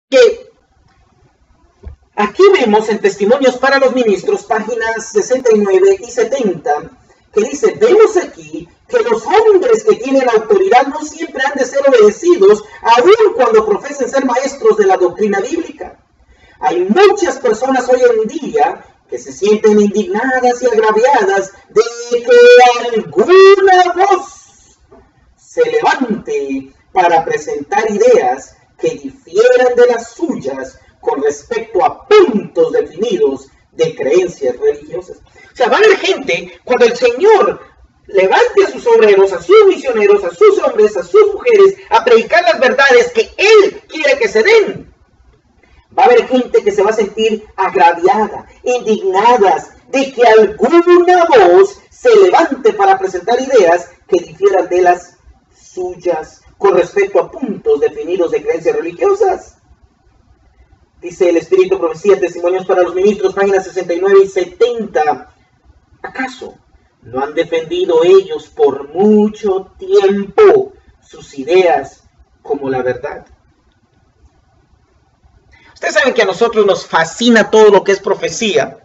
que aquí vemos en Testimonios para los Ministros, páginas 69 y 70, que dice, vemos aquí que los hombres que tienen autoridad no siempre han de ser obedecidos, aun cuando profesen ser maestros de la doctrina bíblica. Hay muchas personas hoy en día que se sienten indignadas y agraviadas de que alguna voz se levante para presentar ideas que difieran de las suyas con respecto a puntos definidos de creencias religiosas. O sea, va a haber gente, cuando el Señor levante a sus obreros, a sus misioneros, a sus hombres, a sus mujeres, a predicar las verdades que Él quiere que se den, va a haber gente que se va a sentir agraviada, indignadas de que alguna voz se levante para presentar ideas que difieran de las suyas con respecto a puntos definidos de creencias religiosas. Dice el Espíritu Profecía, Testimonios para los Ministros, páginas 69 y 70. ¿Acaso no han defendido ellos por mucho tiempo sus ideas como la verdad? Ustedes saben que a nosotros nos fascina todo lo que es profecía.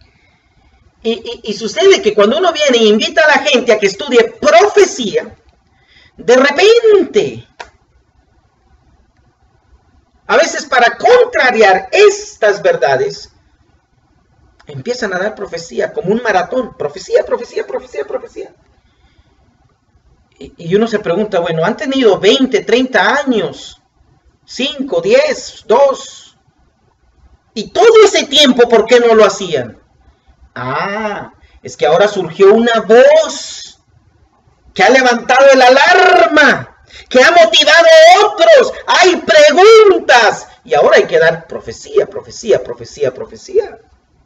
Y sucede que cuando uno viene e invita a la gente a que estudie profecía, de repente, a veces para contrariar estas verdades, empiezan a dar profecía como un maratón. Profecía, profecía, profecía, profecía. Y uno se pregunta, bueno, han tenido 20, 30 años, 5, 10, 2... Y todo ese tiempo, ¿por qué no lo hacían? Ah, es que ahora surgió una voz que ha levantado el alarma, que ha motivado a otros. Hay preguntas. Y ahora hay que dar profecía, profecía, profecía, profecía.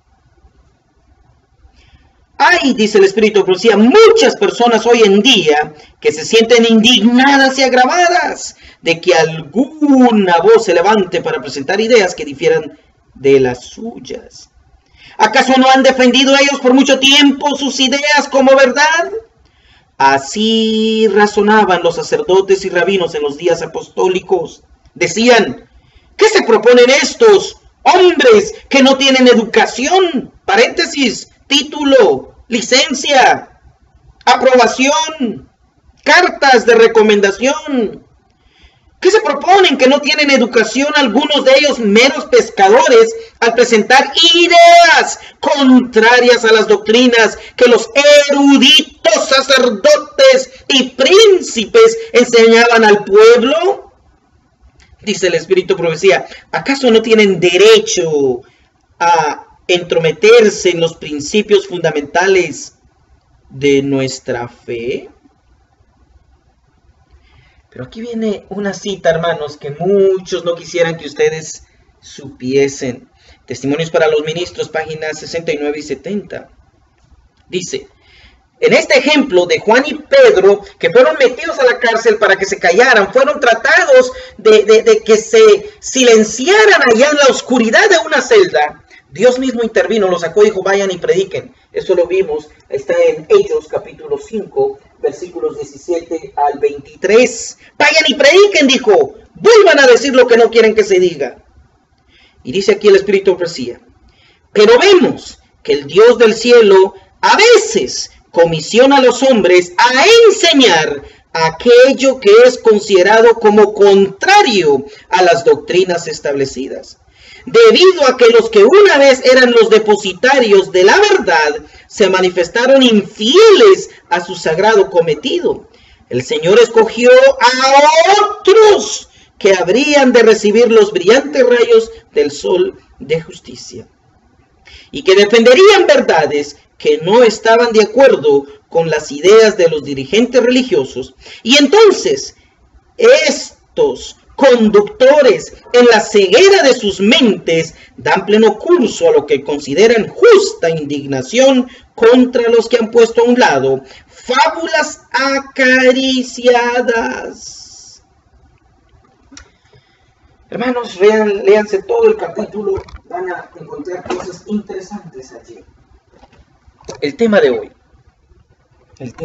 Hay, dice el Espíritu de Profecía, muchas personas hoy en día que se sienten indignadas y agravadas de que alguna voz se levante para presentar ideas que difieran de las suyas. ¿Acaso no han defendido ellos por mucho tiempo sus ideas como verdad? Así razonaban los sacerdotes y rabinos en los días apostólicos. Decían, ¿qué se proponen estos hombres que no tienen educación? Paréntesis, título, licencia, aprobación, cartas de recomendación. ¿Qué se proponen que no tienen educación, algunos de ellos meros pescadores, al presentar ideas contrarias a las doctrinas que los eruditos sacerdotes y príncipes enseñaban al pueblo? Dice el Espíritu de Profecía, ¿acaso no tienen derecho a entrometerse en los principios fundamentales de nuestra fe? Pero aquí viene una cita, hermanos, que muchos no quisieran que ustedes supiesen. Testimonios para los Ministros, páginas 69 y 70. Dice, en este ejemplo de Juan y Pedro, que fueron metidos a la cárcel para que se callaran, fueron tratados de que se silenciaran allá en la oscuridad de una celda, Dios mismo intervino, los sacó y dijo, vayan y prediquen. Eso lo vimos, está en Hechos capítulo 5, versículos 17 al 23. Vayan y prediquen, dijo, vuelvan a decir lo que no quieren que se diga. Y dice aquí el Espíritu de Profecía, pero vemos que el Dios del cielo a veces comisiona a los hombres a enseñar aquello que es considerado como contrario a las doctrinas establecidas, debido a que los que una vez eran los depositarios de la verdad se manifestaron infieles a su sagrado cometido. El Señor escogió a otros que habrían de recibir los brillantes rayos del sol de justicia y que defenderían verdades que no estaban de acuerdo con las ideas de los dirigentes religiosos. Y entonces estos conductores, en la ceguera de sus mentes, dan pleno curso a lo que consideran justa indignación contra los que han puesto a un lado fábulas acariciadas. Hermanos, léanse todo el capítulo, van a encontrar cosas interesantes allí. El tema de hoy.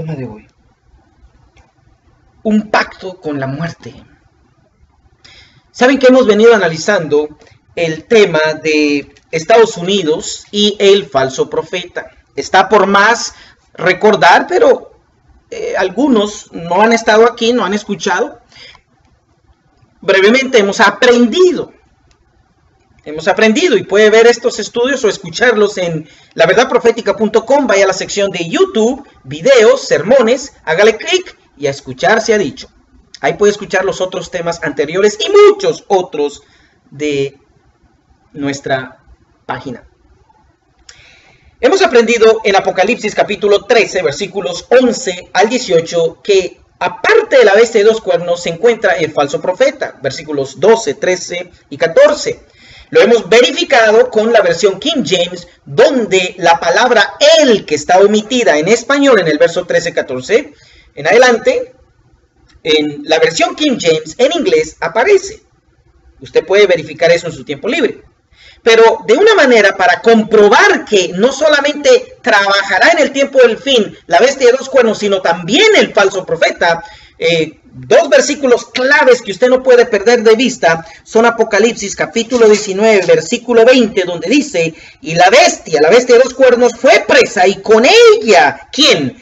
Un pacto con la muerte. Saben que hemos venido analizando el tema de Estados Unidos y el falso profeta. Está por más recordar, pero algunos no han estado aquí, no han escuchado. Brevemente hemos aprendido y puede ver estos estudios o escucharlos en laverdadprofetica.com. Vaya a la sección de YouTube, videos, sermones, hágale clic y a escuchar se ha dicho. Ahí puede escuchar los otros temas anteriores y muchos otros de nuestra página. Hemos aprendido en Apocalipsis capítulo 13, versículos 11 al 18, que aparte de la bestia de dos cuernos se encuentra el falso profeta, versículos 12, 13 y 14. Lo hemos verificado con la versión King James, donde la palabra él, que está omitida en español en el verso 13, 14, en adelante, en la versión King James, en inglés, aparece. Usted puede verificar eso en su tiempo libre. Pero de una manera para comprobar que no solamente trabajará en el tiempo del fin la bestia de dos cuernos, sino también el falso profeta, dos versículos claves que usted no puede perder de vista son Apocalipsis capítulo 19, versículo 20, donde dice, y la bestia de dos cuernos fue presa, y con ella, ¿quién?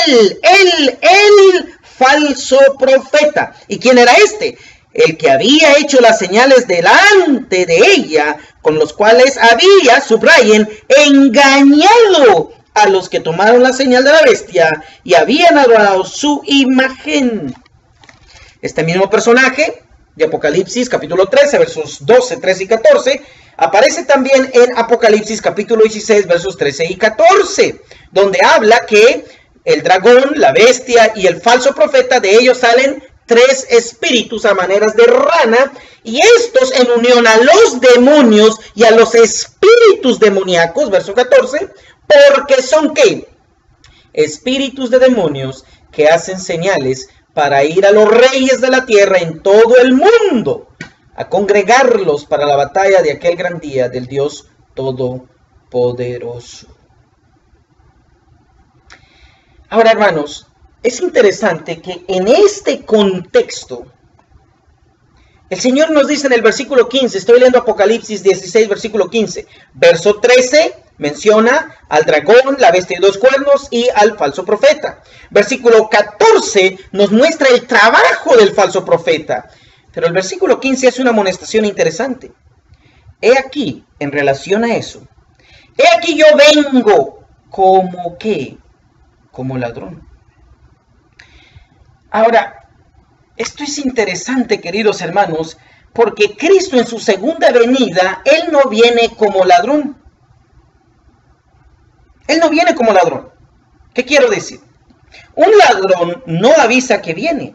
El falso profeta. ¿Y quién era este? El que había hecho las señales delante de ella, con los cuales había, subrayen, engañado a los que tomaron la señal de la bestia y habían adorado su imagen. Este mismo personaje de Apocalipsis capítulo 13, versos 12, 13 y 14, aparece también en Apocalipsis capítulo 16, versos 13 y 14, donde habla que el dragón, la bestia y el falso profeta, de ellos salen tres espíritus a maneras de rana, y estos en unión a los demonios y a los espíritus demoníacos, verso 14, porque son ¿qué? Espíritus de demonios que hacen señales para ir a los reyes de la tierra en todo el mundo, a congregarlos para la batalla de aquel gran día del Dios Todopoderoso. Ahora, hermanos, es interesante que en este contexto, el Señor nos dice en el versículo 15, estoy leyendo Apocalipsis 16, versículo 15, verso 13, menciona al dragón, la bestia de dos cuernos y al falso profeta. Versículo 14 nos muestra el trabajo del falso profeta, pero el versículo 15 hace una amonestación interesante. He aquí, en relación a eso, he aquí yo vengo como ¿qué? Como ladrón. Ahora, esto es interesante, queridos hermanos, porque Cristo en su segunda venida, Él no viene como ladrón. Él no viene como ladrón. ¿Qué quiero decir? Un ladrón no avisa que viene.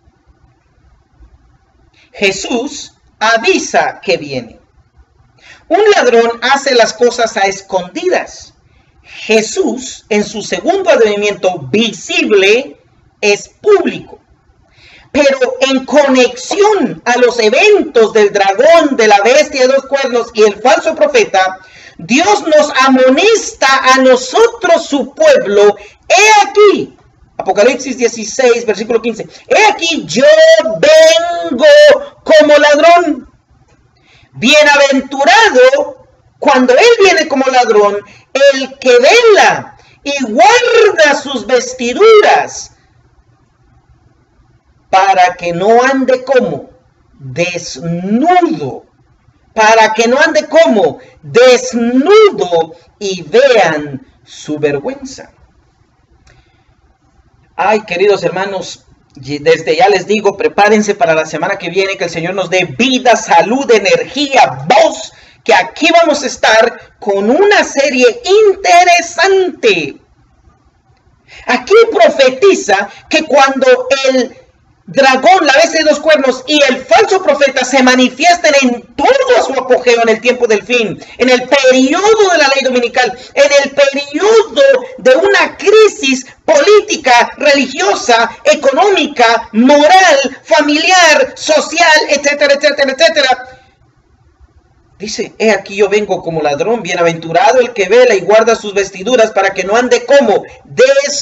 Jesús avisa que viene. Un ladrón hace las cosas a escondidas. Jesús, en su segundo advenimiento visible, es público. Pero en conexión a los eventos del dragón, de la bestia de dos cuernos y el falso profeta, Dios nos amonesta a nosotros, su pueblo. He aquí, Apocalipsis 16, versículo 15. He aquí yo vengo como ladrón. Bienaventurado, cuando Él viene como ladrón, el que vela y guarda sus vestiduras, para que no ande como desnudo, para que no ande como desnudo y vean su vergüenza. Ay, queridos hermanos, desde ya les digo, prepárense para la semana que viene, que el Señor nos dé vida, salud, energía, voz, que aquí vamos a estar con una serie interesante. Aquí profetiza que cuando el dragón, la bestia de dos cuernos y el falso profeta se manifiesten en todo su apogeo en el tiempo del fin, en el periodo de la ley dominical, en el periodo de una crisis política, religiosa, económica, moral, familiar, social, etcétera, etcétera, etcétera. Dice, he aquí yo vengo como ladrón, bienaventurado el que vela y guarda sus vestiduras para que no ande como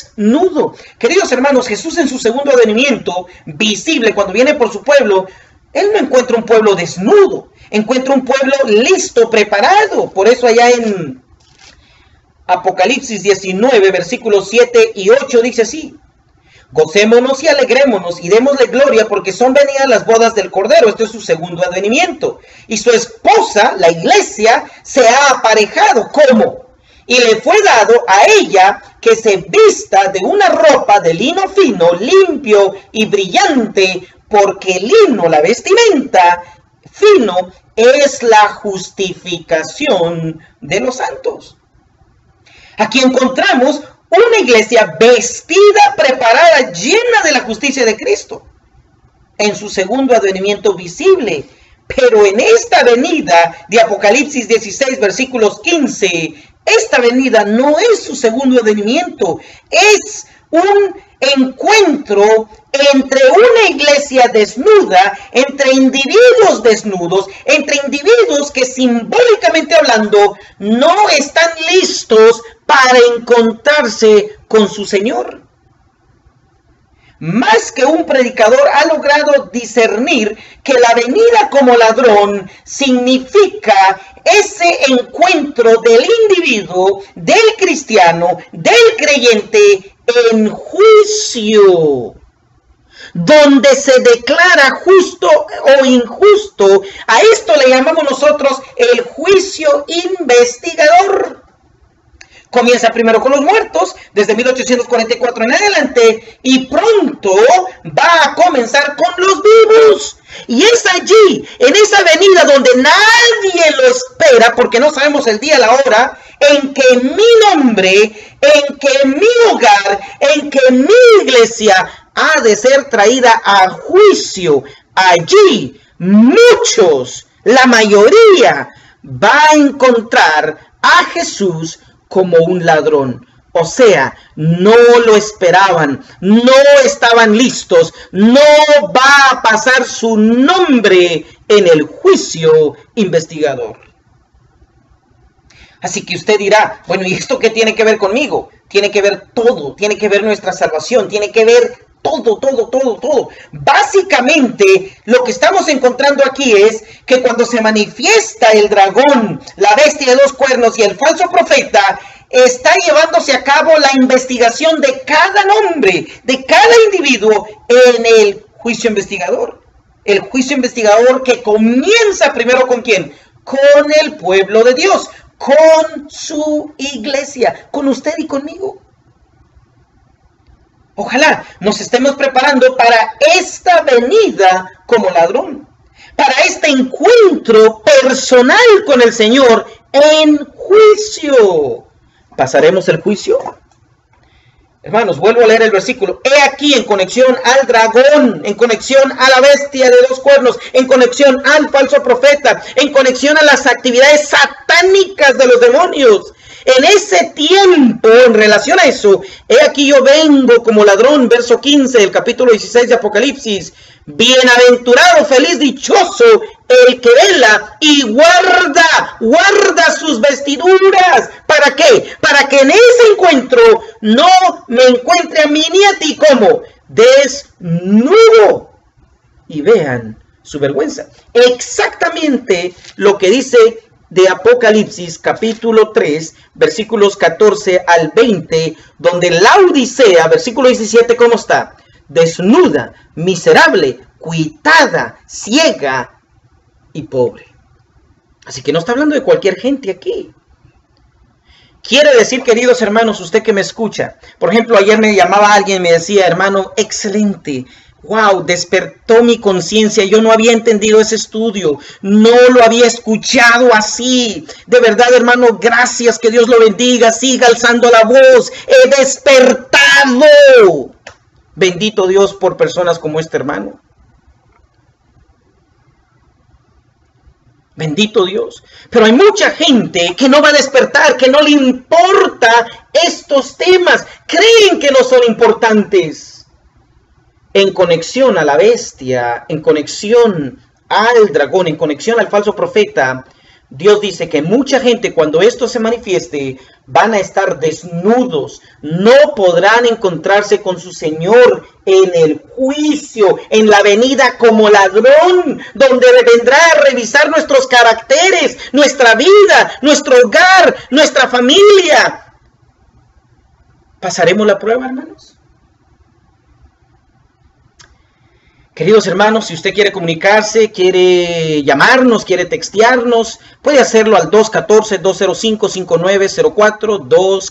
desnudo. Queridos hermanos, Jesús en su segundo advenimiento, visible, cuando viene por su pueblo, Él no encuentra un pueblo desnudo, encuentra un pueblo listo, preparado. Por eso allá en Apocalipsis 19, versículos 7 y 8 dice así: gocémonos y alegrémonos y démosle gloria, porque son venidas las bodas del Cordero. Este es su segundo advenimiento. Y su esposa, la iglesia, se ha aparejado. ¿Cómo? Y le fue dado a ella que se vista de una ropa de lino fino, limpio y brillante, porque el lino, la vestimenta fino, es la justificación de los santos. Aquí encontramos una iglesia vestida, preparada, llena de la justicia de Cristo, en su segundo advenimiento visible. Pero en esta venida de Apocalipsis 16, versículos 15, esta venida no es su segundo advenimiento, es un encuentro entre una iglesia desnuda, entre individuos desnudos, entre individuos que simbólicamente hablando no están listos para encontrarse con su Señor. Más que un predicador ha logrado discernir que la venida como ladrón significa ese encuentro del individuo, del cristiano, del creyente en juicio, donde se declara justo o injusto. A esto le llamamos nosotros el juicio investigador. Comienza primero con los muertos, desde 1844 en adelante, y pronto va a comenzar con los vivos. Y es allí, en esa venida donde nadie lo espera, porque no sabemos el día, la hora, en que mi nombre, en que mi hogar, en que mi iglesia ha de ser traída a juicio. Allí muchos, la mayoría, va a encontrar a Jesús como un ladrón. O sea, no lo esperaban, no estaban listos, no va a pasar su nombre en el juicio investigador. Así que usted dirá, bueno, ¿y esto qué tiene que ver conmigo? Tiene que ver todo, tiene que ver nuestra salvación, tiene que ver todo. Básicamente, lo que estamos encontrando aquí es que cuando se manifiesta el dragón, la bestia de 2 cuernos y el falso profeta, está llevándose a cabo la investigación de cada nombre, de cada individuo en el juicio investigador. El juicio investigador que comienza primero ¿con quién? Con el pueblo de Dios, con su iglesia, con usted y conmigo. Ojalá nos estemos preparando para esta venida como ladrón, para este encuentro personal con el Señor en juicio. ¿Pasaremos el juicio? Hermanos, vuelvo a leer el versículo. He aquí en conexión al dragón, en conexión a la bestia de 2 cuernos, en conexión al falso profeta, en conexión a las actividades satánicas de los demonios. En ese tiempo, en relación a eso, he aquí yo vengo como ladrón, verso 15 del capítulo 16 de Apocalipsis. Bienaventurado, feliz, dichoso el que vela y guarda sus vestiduras. ¿Para qué? Para que en ese encuentro no me encuentre a mí ni a ti como desnudo. Y vean su vergüenza. Exactamente lo que dice de Apocalipsis capítulo 3, versículos 14 al 20, donde la Odisea, versículo 17, ¿cómo está? Desnuda, miserable, cuitada, ciega y pobre. Así que no está hablando de cualquier gente aquí. Quiere decir, queridos hermanos, usted que me escucha, por ejemplo, ayer me llamaba alguien y me decía, hermano, excelente, wow, despertó mi conciencia, yo no había entendido ese estudio, no lo había escuchado así. De verdad, hermano, gracias, que Dios lo bendiga, siga alzando la voz, he despertado. Bendito Dios por personas como este hermano. Bendito Dios. Pero hay mucha gente que no va a despertar, que no le importa estos temas. Creen que no son importantes. En conexión a la bestia, en conexión al dragón, en conexión al falso profeta, Dios dice que mucha gente, cuando esto se manifieste, van a estar desnudos, no podrán encontrarse con su Señor en el juicio, en la venida como ladrón, donde vendrá a revisar nuestros caracteres, nuestra vida, nuestro hogar, nuestra familia. ¿Pasaremos la prueba, hermanos? Queridos hermanos, si usted quiere comunicarse, quiere llamarnos, quiere textearnos, puede hacerlo al 214-205-5904,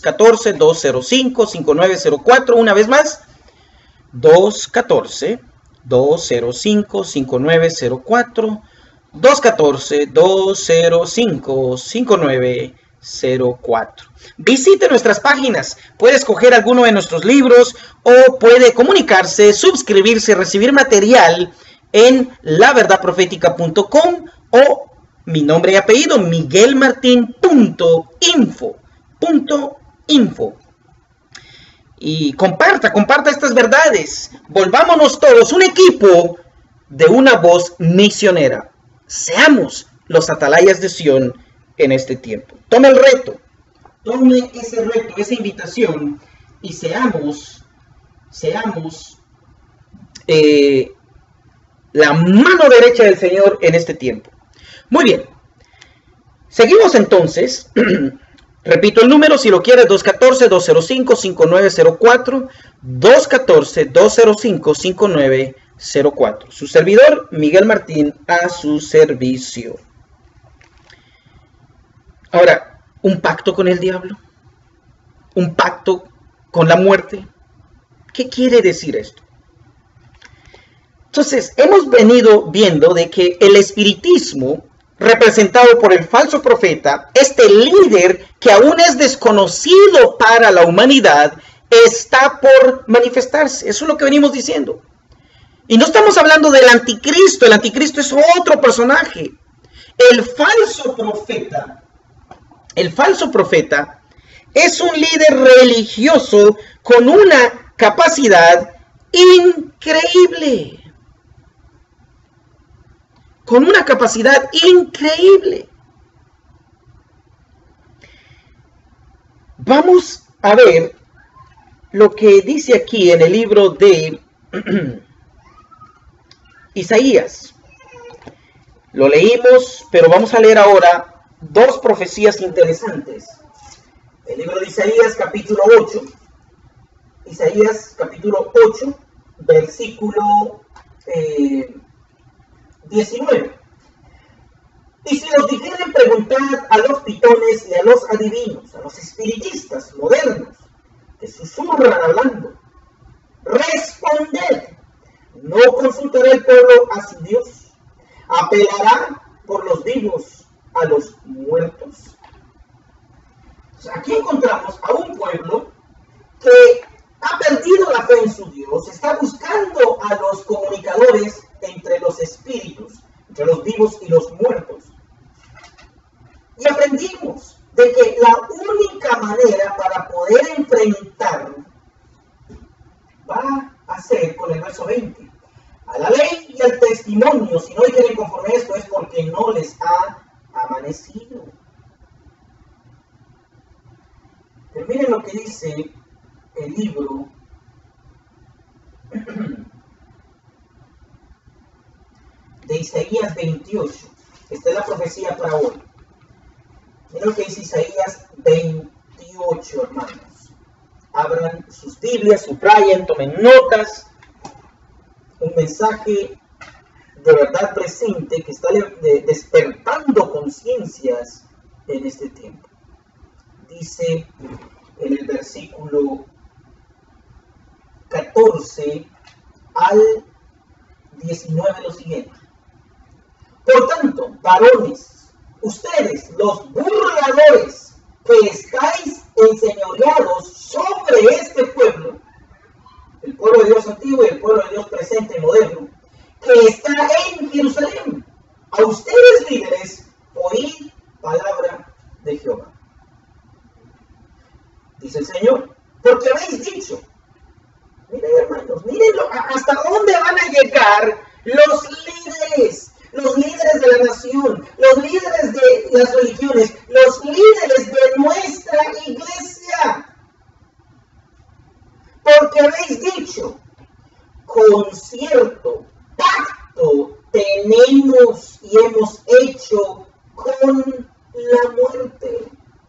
214-205-5904, una vez más, 214-205-5904, 214-205-5904. Visite nuestras páginas, puede escoger alguno de nuestros libros o puede comunicarse, suscribirse, recibir material en laverdadprofetica.com o mi nombre y apellido, miguelmartin.info. Y comparta estas verdades. Volvámonos todos un equipo de una voz misionera. Seamos los atalayas de Sión en este tiempo. Tome el reto. Tome ese reto, esa invitación y seamos la mano derecha del Señor en este tiempo. Muy bien. Seguimos entonces. Repito el número si lo quieres, 214-205-5904, 214-205-5904. Su servidor, Miguel Martín, a su servicio. Ahora, ¿un pacto con el diablo? ¿Un pacto con la muerte? ¿Qué quiere decir esto? Entonces, hemos venido viendo de que el espiritismo, representado por el falso profeta, este líder que aún es desconocido para la humanidad, está por manifestarse. Eso es lo que venimos diciendo. Y no estamos hablando del anticristo. El anticristo es otro personaje. El falso profeta es un líder religioso con una capacidad increíble. Con una capacidad increíble. Vamos a ver lo que dice aquí en el libro de Isaías. Lo leímos, pero vamos a leer ahora dos profecías interesantes. El libro de Isaías, capítulo 8. Isaías, capítulo 8, versículo 19. Y si os dijeren preguntar a los pitones y a los adivinos, a los espiritistas modernos, que susurran hablando, responded, ¿no consultará el pueblo a su Dios? ¿Apelará por los vivos a los muertos? Aquí encontramos a un pueblo que ha perdido la fe en su Dios, está buscando a los comunicadores entre los espíritus, entre los vivos y los muertos. Y aprendimos de que la única manera para poder enfrentar va a ser con el verso 20. A la ley y al testimonio, si no quieren conforme a esto, es porque no les ha amanecido. Pero miren lo que dice el libro de Isaías 28. Esta es la profecía para hoy. Miren lo que dice Isaías 28, hermanos. Abran sus Biblias, subrayen, tomen notas. Un mensaje de verdad presente que está despertando conciencias en este tiempo. Dice en el versículo 14 al 19 lo siguiente. Por tanto, varones, ustedes, los burladores, que estáis enseñoreados sobre este pueblo, el pueblo de Dios antiguo y el pueblo de Dios presente y moderno, que está en Jerusalén, a ustedes líderes, oíd palabra de Jehová. Dice el Señor, porque habéis dicho, miren hermanos, miren hasta dónde van a llegar los líderes de la nación, los líderes de las religiones, los líderes de nuestra iglesia. Porque habéis dicho, con cierto pacto tenemos y hemos hecho con la muerte.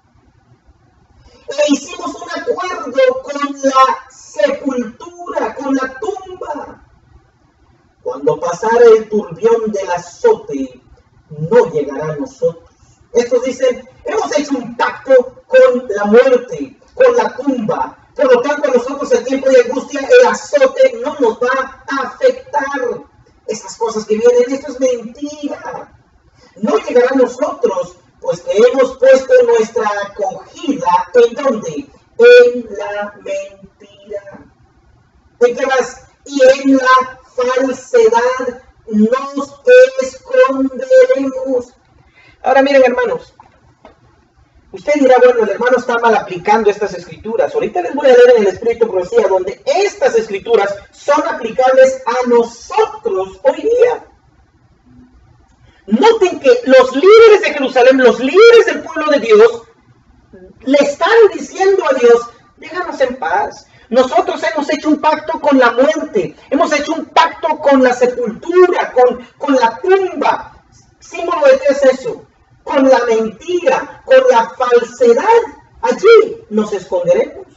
E hicimos un acuerdo con la sepultura, con la tumba. Cuando pasara el turbión del azote, no llegará a nosotros. Estos dicen, hemos hecho un pacto con la muerte, con la tumba. Por lo tanto, a nosotros el tiempo de angustia, el azote no nos va a afectar. Esas cosas que vienen, esto es mentira. No llegará a nosotros, pues que hemos puesto nuestra acogida, ¿en dónde? En la mentira. ¿En qué más? Y en la falsedad nos esconderemos. Ahora miren, hermanos, usted dirá, bueno, el hermano está mal aplicando estas escrituras. Ahorita les voy a leer en el Espíritu Profecía, donde estas escrituras son aplicables a nosotros hoy día. Noten que los líderes de Jerusalén, los líderes del pueblo de Dios, le están diciendo a Dios, déjanos en paz. Nosotros hemos hecho un pacto con la muerte, hemos hecho un pacto con la sepultura, con la tumba. ¿Símbolo de qué es eso? Con la mentira, con la falsedad. Allí nos esconderemos.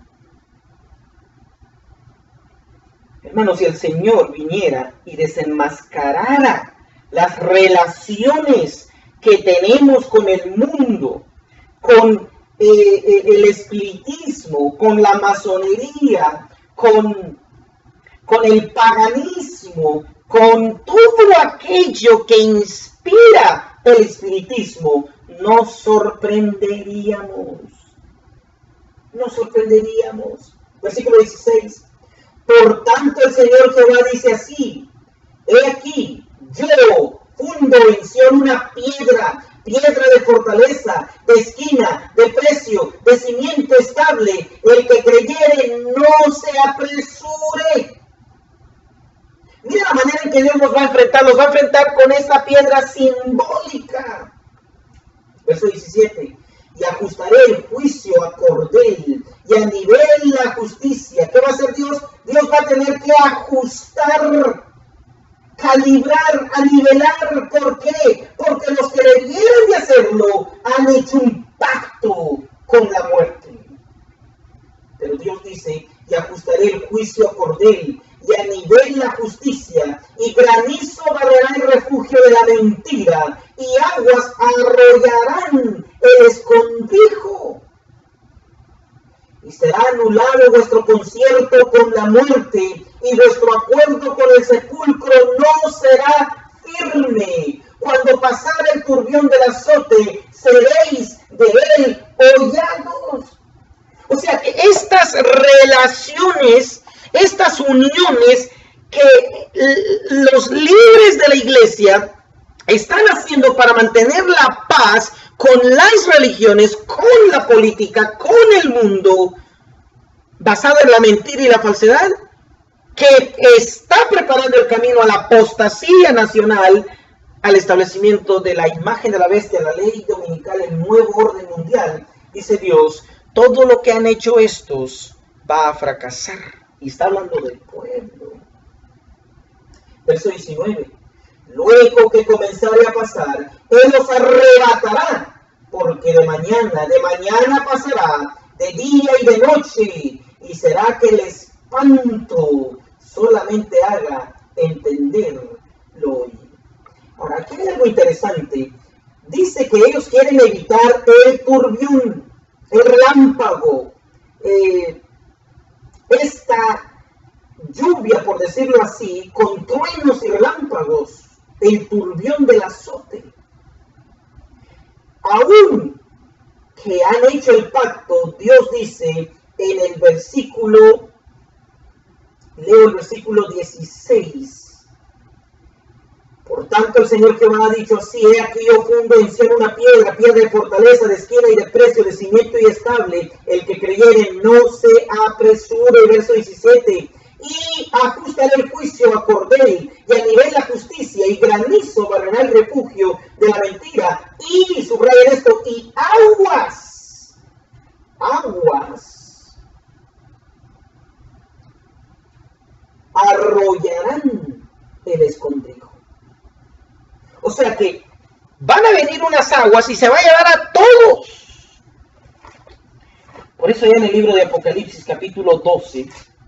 Hermanos, si el Señor viniera y desenmascarara las relaciones que tenemos con el mundo, con el espiritismo, con la masonería, con el paganismo, con todo aquello que inspira el espiritismo, nos sorprenderíamos. Nos sorprenderíamos. Versículo 16. Por tanto el Señor Jehová dice así, he aquí, yo fundo en Sión una piedra de fortaleza, de esquina, de precio, de cimiento estable. El que creyere no se apresure. Mira la manera en que Dios nos va a enfrentar. Nos va a enfrentar con esta piedra simbólica. Verso 17. Y ajustaré el juicio a cordel y a nivel la justicia. ¿Qué va a hacer Dios? Dios va a tener que ajustar, calibrar, a nivelar. ¿Por qué? Porque los que debieran de hacerlo han hecho un pacto con la muerte. Pero Dios dice, y ajustaré el juicio a cordel y a nivel la justicia, y granizo barrerá el refugio de la mentira, y aguas arrollarán el escondrijo. Y será anulado vuestro concierto con la muerte, y vuestro acuerdo con el sepulcro no será firme. Cuando pasara el turbión del azote, seréis de él hollados. O sea que estas relaciones, estas uniones que los líderes de la iglesia están haciendo para mantener la paz con las religiones, con la política, con el mundo, basada en la mentira y la falsedad, que está preparando el camino a la apostasía nacional, al establecimiento de la imagen de la bestia, la ley dominical, el nuevo orden mundial. Dice Dios, todo lo que han hecho estos va a fracasar. Y está hablando del pueblo. Verso 19. Luego que comenzare a pasar, Él los arrebatará, porque de mañana pasará, de día y de noche, y será que el espanto solamente haga entenderlo hoy. Ahora, aquí hay algo interesante. Dice que ellos quieren evitar el turbión, el relámpago, esta lluvia, por decirlo así, con truenos y relámpagos, el turbión del azote. Aún que han hecho el pacto, Dios dice en el versículo, leo el versículo 16. Por tanto el Señor Jehová ha dicho así, he aquí yo fundo en Sión una piedra de fortaleza, de esquina y de precio, de cimiento y estable. El que creyere no se apresure. Verso 17. y ajustaré el juicio a cordel, y a nivel la justicia, y granizo barrerá el refugio de la mentira, y subrayen esto, y aguas arrollarán el escondrijo. O sea que van a venir unas aguas y se va a llevar a todos. Por eso ya en el libro de Apocalipsis capítulo 12,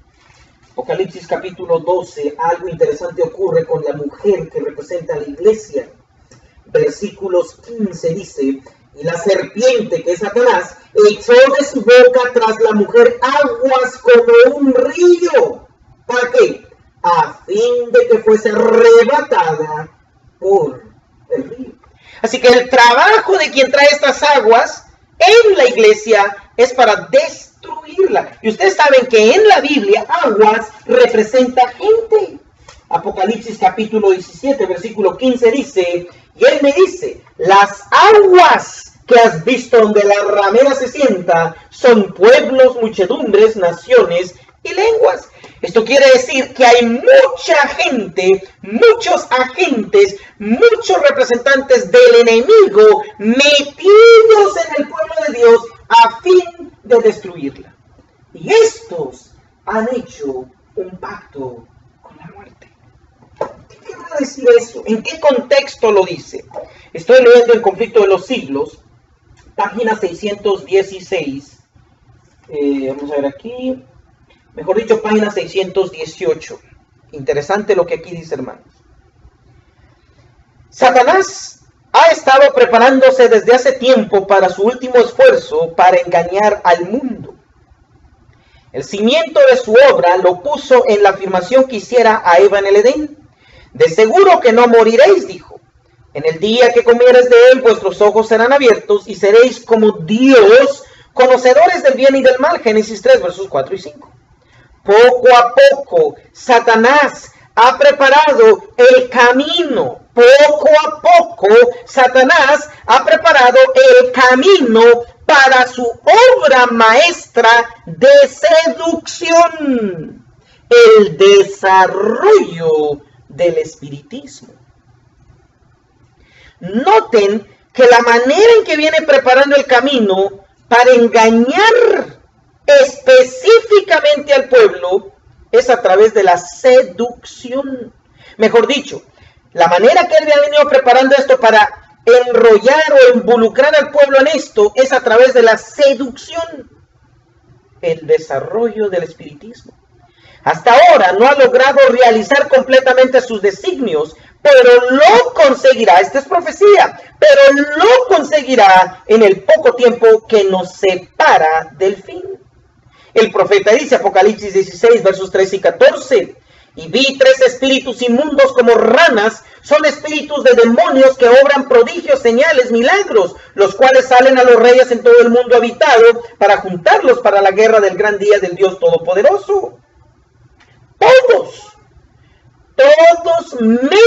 algo interesante ocurre con la mujer que representa a la iglesia. Versículos 15 dice, y la serpiente, que es Satanás, echó de su boca tras la mujer aguas como un río. ¿Para qué? A fin de que fuese arrebatada por el río. Así que el trabajo de quien trae estas aguas en la iglesia es para destruirla. Y ustedes saben que en la Biblia aguas representa gente. Apocalipsis capítulo 17, versículo 15 dice, y él me dice, las aguas que has visto donde la ramera se sienta son pueblos, muchedumbres, naciones y lenguas. Esto quiere decir que hay mucha gente, muchos agentes, muchos representantes del enemigo metidos en el pueblo de Dios a fin de destruirla. Y estos han hecho un pacto con la muerte. ¿Qué quiere decir eso? ¿En qué contexto lo dice? Estoy leyendo El conflicto de los siglos, página 616. Vamos a ver aquí. Mejor dicho, página 618. Interesante lo que aquí dice, hermanos. Satanás ha estado preparándose desde hace tiempo para su último esfuerzo para engañar al mundo. El cimiento de su obra lo puso en la afirmación que hiciera a Eva en el Edén. De seguro que no moriréis, dijo. En el día que comieres de él, vuestros ojos serán abiertos y seréis como Dios, conocedores del bien y del mal. Génesis 3, versos 4 y 5. Poco a poco, Satanás ha preparado el camino. Poco a poco, Satanás ha preparado el camino para su obra maestra de seducción, el desarrollo del espiritismo. Noten que la manera en que viene preparando el camino para engañar específicamente al pueblo es a través de la seducción. Mejor dicho, la manera que él ha venido preparando esto para enrollar o involucrar al pueblo en esto es a través de la seducción, el desarrollo del espiritismo. Hasta ahora no ha logrado realizar completamente sus designios, pero lo conseguirá. Esta es profecía, pero lo conseguirá en el poco tiempo que nos separa del fin. El profeta dice, Apocalipsis 16, versos 13 y 14, y vi 3 espíritus inmundos como ranas, son espíritus de demonios que obran prodigios, señales, milagros, los cuales salen a los reyes en todo el mundo habitado para juntarlos para la guerra del gran día del Dios Todopoderoso. Todos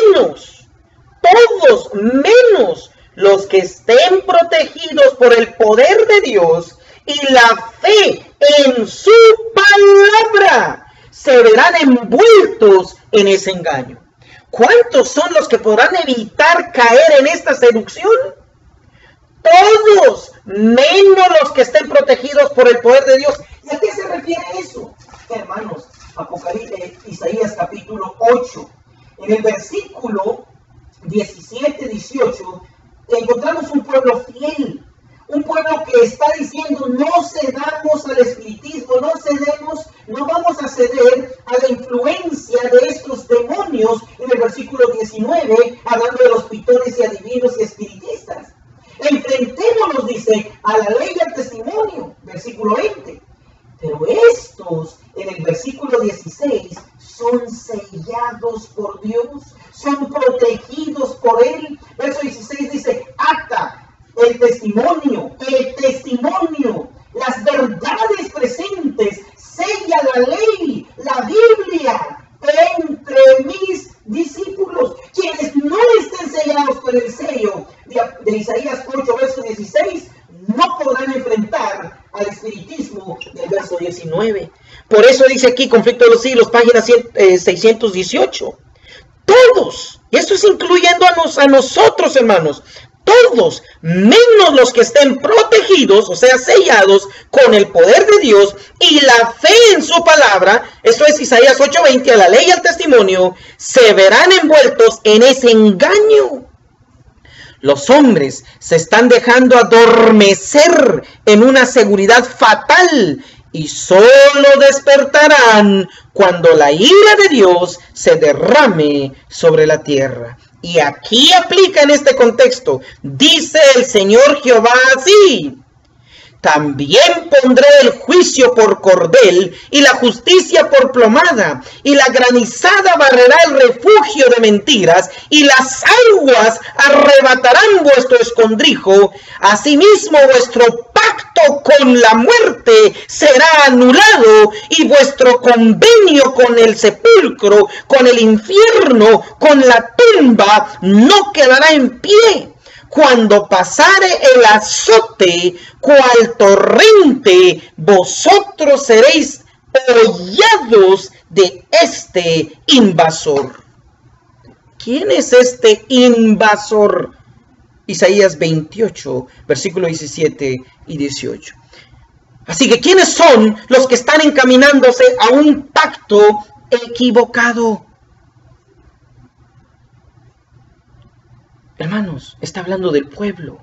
menos los que estén protegidos por el poder de Dios y la fe en su palabra, se verán envueltos en ese engaño. ¿Cuántos son los que podrán evitar caer en esta seducción? Todos, menos los que estén protegidos por el poder de Dios. ¿Y a qué se refiere eso? Hermanos, Apocalipsis, Isaías capítulo 8, en el versículo 17-18, encontramos un pueblo fiel. Un pueblo que está diciendo, no cedamos al espiritismo, no vamos a ceder a la influencia de estos demonios, en el versículo 19, hablando de los pitones y adivinos y espiritistas. Enfrentémonos, dice, a la ley del testimonio, versículo 20. Pero estos, en el versículo 16, son sellados por Dios, son protegidos por Él. Verso 16 dice, acta. El testimonio, las verdades presentes, sella la ley, la Biblia, entre mis discípulos. Quienes no estén sellados por el sello de Isaías 8, verso 16, no podrán enfrentar al espiritismo del verso 19. Por eso dice aquí, Conflicto de los Siglos, página 618. Todos, y eso es incluyendo a nosotros, hermanos, todos, menos los que estén protegidos, o sea, sellados con el poder de Dios y la fe en su palabra, esto es Isaías 8:20, a la ley y al testimonio, se verán envueltos en ese engaño. Los hombres se están dejando adormecer en una seguridad fatal y solo despertarán cuando la ira de Dios se derrame sobre la tierra. Y aquí aplica en este contexto, dice el Señor Jehová así: también pondré el juicio por cordel y la justicia por plomada, y la granizada barrerá el refugio de mentiras, y las aguas arrebatarán vuestro escondrijo. Asimismo vuestro pacto con la muerte será anulado, y vuestro convenio con el sepulcro, con el infierno, con la tumba, no quedará en pie. Cuando pasare el azote, cual torrente, vosotros seréis hollados de este invasor. ¿Quién es este invasor? Isaías 28, versículo 17 y 18. Así que, ¿quiénes son los que están encaminándose a un pacto equivocado? Hermanos, está hablando del pueblo.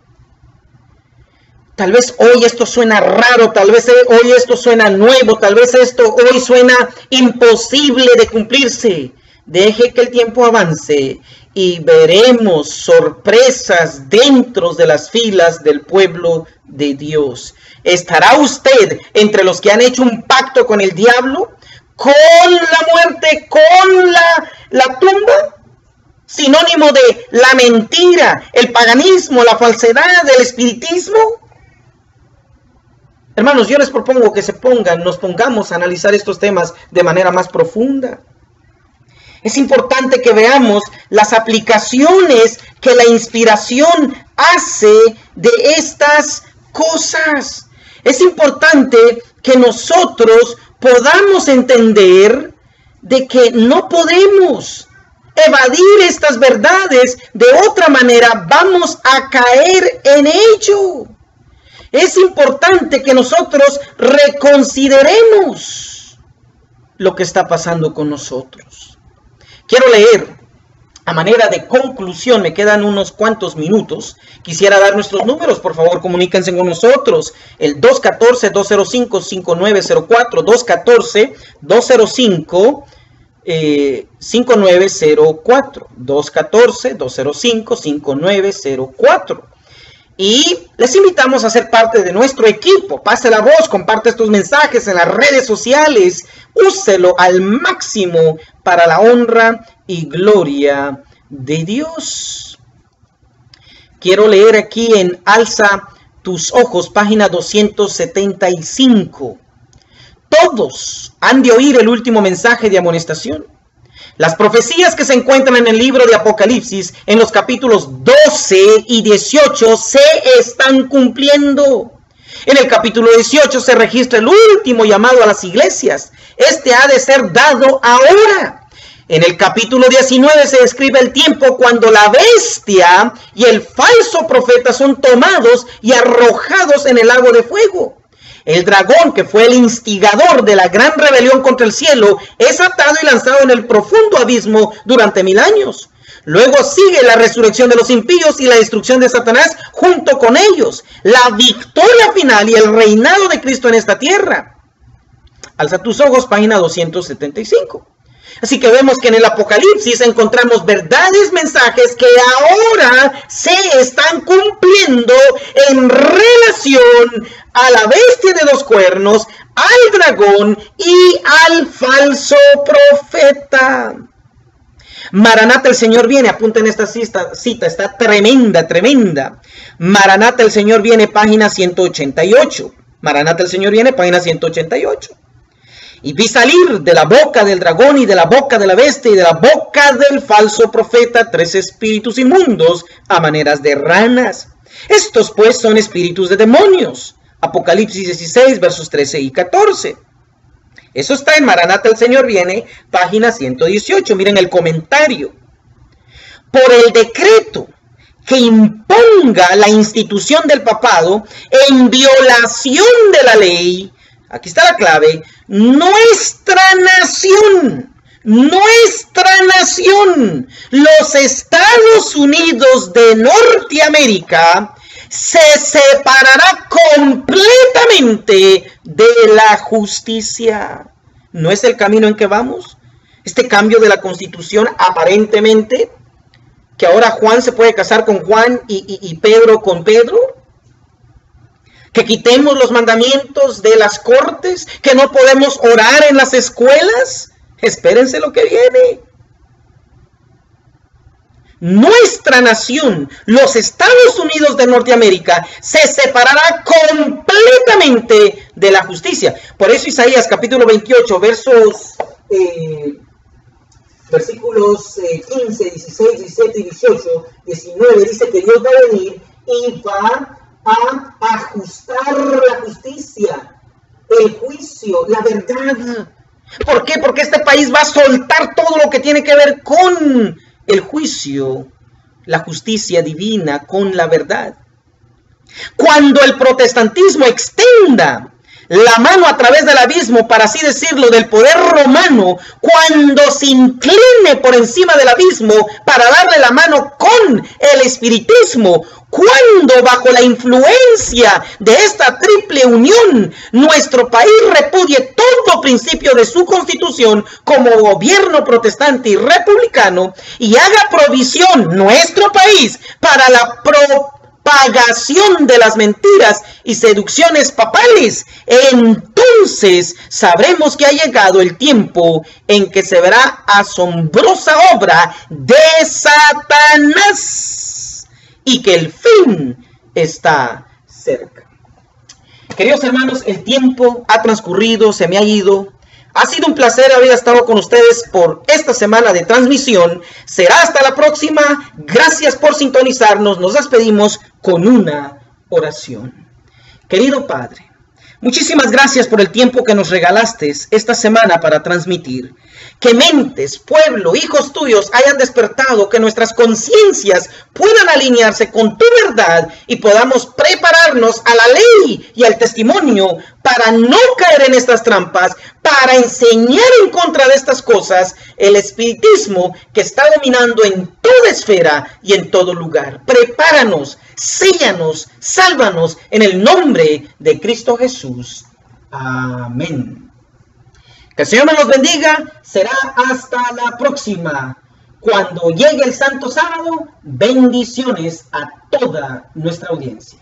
Tal vez hoy esto suena raro, tal vez hoy esto suena nuevo, tal vez esto hoy suena imposible de cumplirse. Deje que el tiempo avance y veremos sorpresas dentro de las filas del pueblo de Dios. ¿Estará usted entre los que han hecho un pacto con el diablo? ¿Con la muerte? ¿Con la tumba? Sinónimo de la mentira, el paganismo, la falsedad, el espiritismo. Hermanos, yo les propongo que nos pongamos a analizar estos temas de manera más profunda. Es importante que veamos las aplicaciones que la inspiración hace de estas cosas. Es importante que nosotros podamos entender de que no podemos evadir estas verdades, de otra manera vamos a caer en ello. Es importante que nosotros reconsideremos lo que está pasando con nosotros. Quiero leer a manera de conclusión, me quedan unos cuantos minutos. Quisiera dar nuestros números, por favor, comuníquense con nosotros. El 214-205-5904, 214-205-5904, 214-205-5904. Y les invitamos a ser parte de nuestro equipo. Pase la voz, comparte estos mensajes en las redes sociales. Úselo al máximo para la honra y gloria de Dios. Quiero leer aquí en Alza tus ojos, página 275. Todos han de oír el último mensaje de amonestación. Las profecías que se encuentran en el libro de Apocalipsis, en los capítulos 12 y 18, se están cumpliendo. En el capítulo 18 se registra el último llamado a las iglesias. Este ha de ser dado ahora. En el capítulo 19 se describe el tiempo cuando la bestia y el falso profeta son tomados y arrojados en el lago de fuego. El dragón, que fue el instigador de la gran rebelión contra el cielo, es atado y lanzado en el profundo abismo durante 1000 años. Luego sigue la resurrección de los impíos y la destrucción de Satanás junto con ellos, la victoria final y el reinado de Cristo en esta tierra. Alza tus ojos, página 275. Así que vemos que en el Apocalipsis encontramos verdades, mensajes que ahora se están cumpliendo en relación a la bestia de 2 cuernos, al dragón y al falso profeta. Maranata, el Señor viene. Apunten esta cita, está tremenda, tremenda. Maranata, el Señor viene, página 188. Maranata, el Señor viene, página 188. Y vi salir de la boca del dragón y de la boca de la bestia y de la boca del falso profeta 3 espíritus inmundos a maneras de ranas. Estos pues son espíritus de demonios. Apocalipsis 16, versos 13 y 14. Eso está en Maranata, el Señor viene, página 118. Miren el comentario. Por el decreto que imponga la institución del papado en violación de la ley, aquí está la clave, nuestra nación, los Estados Unidos de Norteamérica, se separará completamente de la justicia. ¿No es el camino en que vamos? Este cambio de la Constitución, aparentemente, que ahora Juan se puede casar con Juan y Pedro con Pedro. Que quitemos los mandamientos de las cortes, que no podemos orar en las escuelas. Espérense lo que viene. Nuestra nación, los Estados Unidos de Norteamérica, se separará completamente de la justicia. Por eso Isaías capítulo 28, versículos 15, 16, 17 y 18, 19, dice que Dios va a venir y va a ajustar la justicia, el juicio, la verdad. ¿Por qué? Porque este país va a soltar todo lo que tiene que ver con el juicio, la justicia divina, con la verdad. Cuando el protestantismo extienda la mano a través del abismo, para así decirlo, del poder romano, cuando se incline por encima del abismo para darle la mano con el espiritismo, cuando bajo la influencia de esta triple unión, nuestro país repudie todo principio de su constitución como gobierno protestante y republicano y haga provisión nuestro país para la propagación de las mentiras y seducciones papales, entonces sabremos que ha llegado el tiempo en que se verá asombrosa obra de Satanás y que el fin está cerca. Queridos hermanos, el tiempo ha transcurrido, se me ha ido. Ha sido un placer haber estado con ustedes por esta semana de transmisión. Será hasta la próxima. Gracias por sintonizarnos. Nos despedimos con una oración. Querido Padre, muchísimas gracias por el tiempo que nos regalaste esta semana para transmitir. Que mentes, pueblo, hijos tuyos hayan despertado, que nuestras conciencias puedan alinearse con tu verdad y podamos prepararnos a la ley y al testimonio para no caer en estas trampas, para enseñar en contra de estas cosas el espiritismo que está dominando en toda esfera y en todo lugar. Prepáranos, séllanos, sálvanos en el nombre de Cristo Jesús. Amén. Que el Señor me los bendiga. Será hasta la próxima. Cuando llegue el Santo Sábado, bendiciones a toda nuestra audiencia.